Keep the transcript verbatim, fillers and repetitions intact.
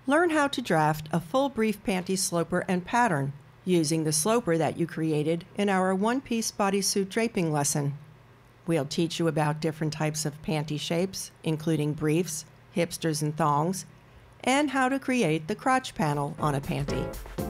Learn how to draft a full brief panty sloper and pattern using the sloper that you created in our one-piece bodysuit draping lesson. We'll teach you about different types of panty shapes, including briefs, hipsters and thongs, and how to create the crotch panel on a panty.